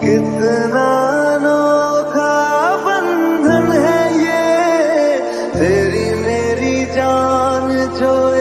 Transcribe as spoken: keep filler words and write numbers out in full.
कितना अनोखा बंधन है ये, तेरी मेरी जान जो